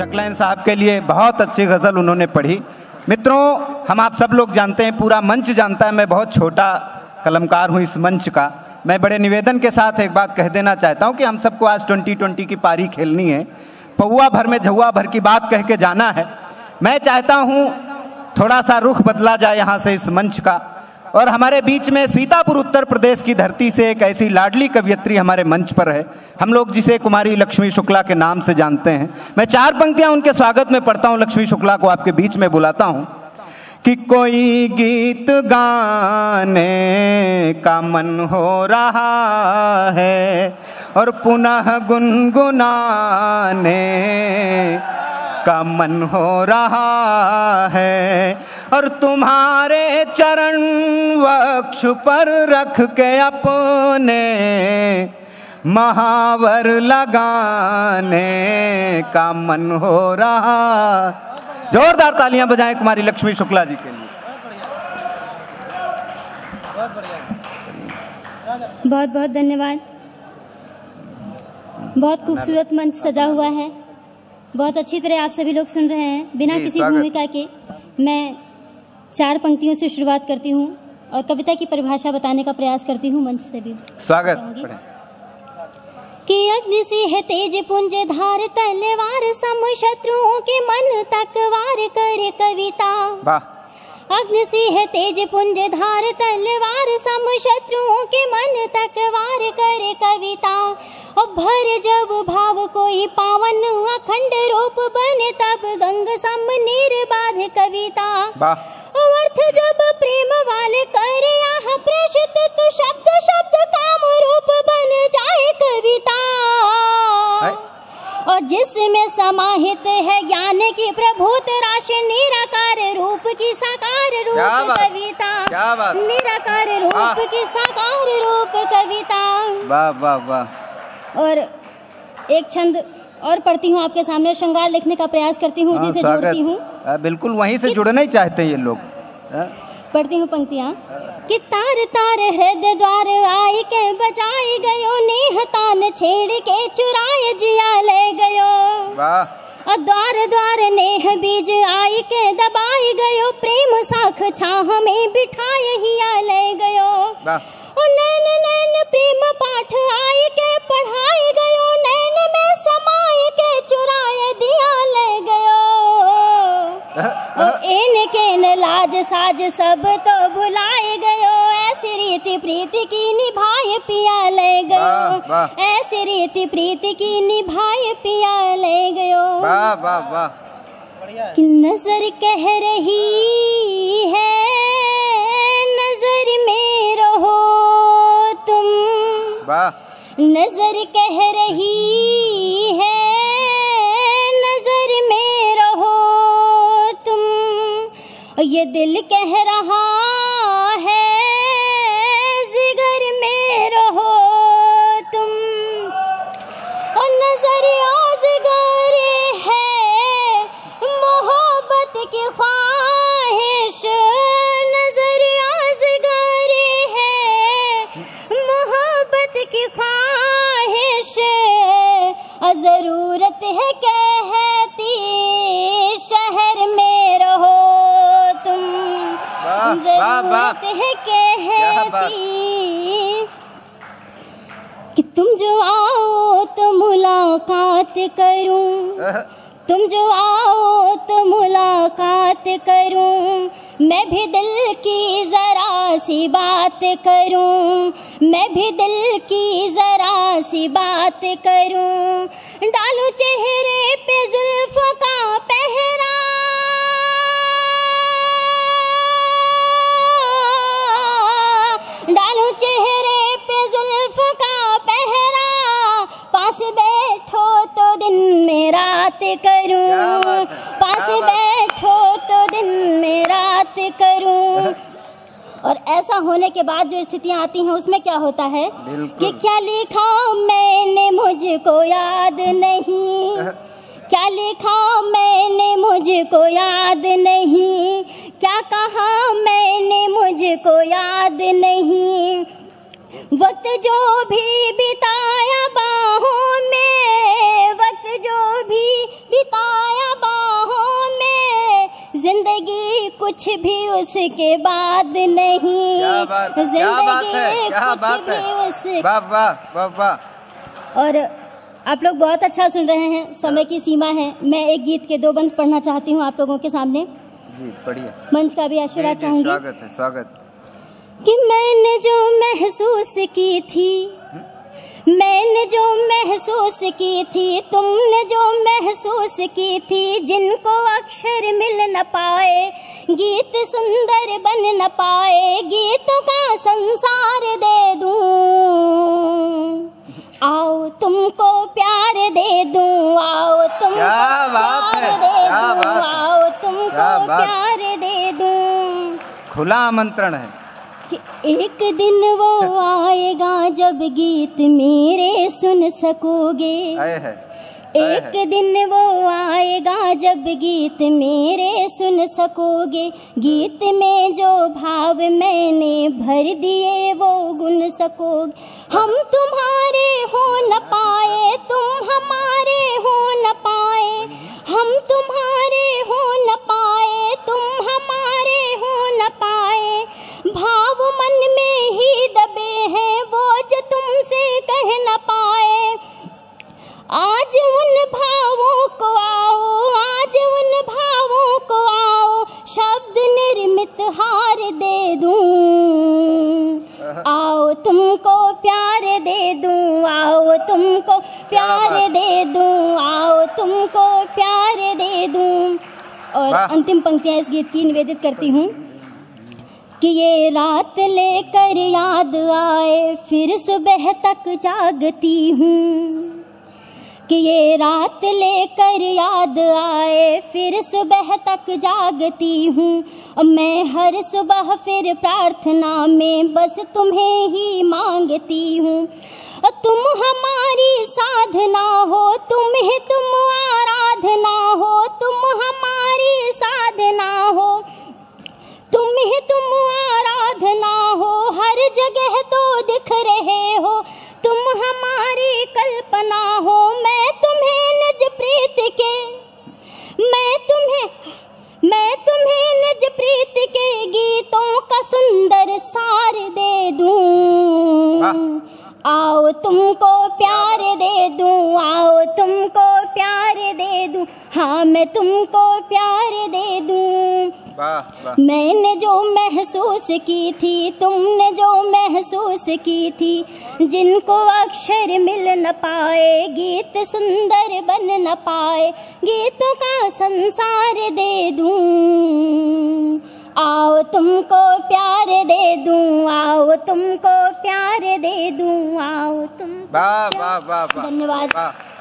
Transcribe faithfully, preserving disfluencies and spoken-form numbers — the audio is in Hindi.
ट्रकलाइन साहब के लिए बहुत अच्छी गज़ल उन्होंने पढ़ी। मित्रों, हम आप सब लोग जानते हैं, पूरा मंच जानता है, मैं बहुत छोटा कलमकार हूँ इस मंच का। मैं बड़े निवेदन के साथ एक बात कह देना चाहता हूँ कि हम सबको आज ट्वेंटी ट्वेंटी की पारी खेलनी है, पौआ भर में झौआ भर की बात कह के जाना है। मैं चाहता हूँ थोड़ा सा रुख बदला जाए यहाँ से इस मंच का, और हमारे बीच में सीतापुर उत्तर प्रदेश की धरती से एक ऐसी लाडली कवियत्री हमारे मंच पर है, हम लोग जिसे कुमारी लक्ष्मी शुक्ला के नाम से जानते हैं। मैं चार पंक्तियां उनके स्वागत में पढ़ता हूं, लक्ष्मी शुक्ला को आपके बीच में बुलाता हूं कि कोई गीत गाने का मन हो रहा है और पुनः गुनगुनाने का मन हो रहा है, और तुम्हारे चरण वक्ष पर रख के अपने महावर लगाने का मन हो रहा। जोरदार तालियां बजाएं कुमारी लक्ष्मी शुक्ला जी के लिए। बहुत बहुत धन्यवाद। बहुत खूबसूरत मंच सजा हुआ है, बहुत अच्छी तरह आप सभी लोग सुन रहे हैं। बिना किसी भूमिका के मैं चार पंक्तियों से शुरुआत करती हूँ और कविता की परिभाषा बताने का प्रयास करती हूँ। मंच से भी स्वागत। कि अग्नि से है तेज पुंज धार तलवार सम शत्रुओं के मन तक वार करे कविता। अग्नि से है तेज पुंज धार तलवार सम शत्रुओं के मन तक वार करे कविता। और भर जब भाव कोई पावन अखंड रूप बने तब गंग सम निर्बाध कविता। अर्थ जब प्रेम वाले करे यहाँ प्रेषित तो शब्द शब्द काम रूप बन जाए कविता। और जिसमें समाहित है ज्ञान की प्रभुत राशि निराकार रूप की साकार रूप कविता। निराकार रूप की साकार रूप कविता। वाह वाह वाह। और एक छंद और पढ़ती हूँ आपके सामने, श्रृंगार लिखने का प्रयास करती हूँ, उसी से जोड़ती हूँ। बिल्कुल वहीं से जुड़ना ही चाहते हैं ये लोग। पढ़ती हूँ पंक्तियाँ कि तार तार हृदय द्वार आई के बजाए गयो, नेह तान छेड़ के चुराए जिया ले गयो। वाह। और द्वार द्वार नेह बीज आई के दबाए गयो, प्रेम साख छाह में बिठाए हिया ले गयो। और नैन नैन प्रेम पाठ आए के पढ़ाए गयो, नैन में समाए के चुराए दिया ले गयो। और एन केन लाज साज सब तो भुलाए गयो, ऐसी रीति प्रीति की निभाए पिया ले गयो। ऐसी रीति प्रीति की निभाए पिया ले गयो। वाह वाह वाह। कि नजर कह रही है, नजर में रहो तुम। नजर कह रही है, नजर में रहो तुम। ये दिल कह रहा है, जिगर में रहो तुम। और नजरिया जिगर है मोहब्बत की ख्वाहिश, नजरिया जिगर है मोहब्बत की ख्वाहिश। जरूरत है कहती शहर में रहो तुम। जरूरत है कहती कि तुम जो आओ तो मुलाकात करूं, तुम जो आओ तो मुलाकात करूं। मैं भी दिल की जरा सी बात करूं, मैं भी दिल की जरा सी बात करूं। डालूं चेहरे पे जुल्फ का पहरा, डालूं चेहरे पे जुल्फ का पहरा। पास बैठो तो दिन में रात करूं, पास बैठो तो दिन में रात करूं। और ऐसा होने के बाद जो स्थितियां आती हैं उसमें क्या होता है कि क्या लिखा मैंने मुझको याद नहीं, क्या लिखा मैंने मुझको याद नहीं, क्या कहा मैंने मुझको याद नहीं। वक्त जो भी बिताया बाहों में, वक्त जो भी बिताया जिंदगी कुछ भी उसके बाद नहीं। क्या बात, क्या बात है, क्या कुछ बात भी है। उस- वाह वाह वाह वाह। और आप लोग बहुत अच्छा सुन रहे हैं, समय की सीमा है। मैं एक गीत के दो बंद पढ़ना चाहती हूँ आप लोगों के सामने। जी पढ़िए। मंच का भी आशीर्वाद जी, जी, चाहूंगी स्वागत है स्वागत। कि मैंने जो महसूस की थी, मैंने जो महसूस की थी, तुमने जो महसूस की थी, जिनको अक्षर मिल न पाए, गीत सुंदर बन न पाए, गीतों का संसार दे दूं, आओ तुमको प्यार दे दूं, आओ तुमको क्या बात प्यार है, दे क्या दूं, बात है, आओ तुमको क्या बात। प्यार दे दूं। खुला आमंत्रण है कि एक दिन वो आएगा जब गीत मेरे सुन सकोगे, आए है एक दिन वो आएगा जब गीत मेरे सुन सकोगे, गीत में जो भाव मैंने भर दिए वो गुन सकोगे। हम तुम्हारे हो न पाए, तुम हमारे हो न पाए, हम तुम्हारे हो न पाए, तुम हमारे हो न पाए, भाव मन में ही दबे हैं वो जो तुमसे कह न पाए। आज उन भावों को आओ, आज उन भावों को आओ, शब्द निर्मित हार दे दूं, आओ तुमको प्यार दे दूं, आओ तुमको प्यार दे दूं, आओ तुमको प्यार दे दूं। और अंतिम पंक्तियां इस गीत की निवेदित करती हूँ कि ये रात लेकर याद आए फिर सुबह तक जागती हूँ, कि ये रात लेकर याद आए फिर सुबह तक जागती हूँ, मैं हर सुबह फिर प्रार्थना में बस तुम्हें ही मांगती हूँ। तुम हमारी साधना हो, तुम ही तुम आराधना हो, तुम हमारी साधना हो, तुम ही तुम आराधना हो, हर जगह तो दिख रहे हो, तुम हमारी कल्पना हो। मैं तुम्हें निज प्रीत के, मैं तुम्हें मैं तुम्हें निज प्रीत के गीतों का सुंदर सार दे दूं, आओ तुमको प्यार दे दूं, आओ तुमको प्यार दे दूं, हाँ मैं तुमको प्यार दे दूं। वाह वाह। मैंने जो महसूस की थी, तुमने जो महसूस की थी, जिनको अक्षर मिल न पाए, गीत सुंदर बन न पाए, गीतों का संसार दे दूं, आओ तुमको प्यार दे दूं, आओ तुमको प्यार दे दूं, आओ तुम। वाह वाह वाह वाह। धन्यवाद। वाह।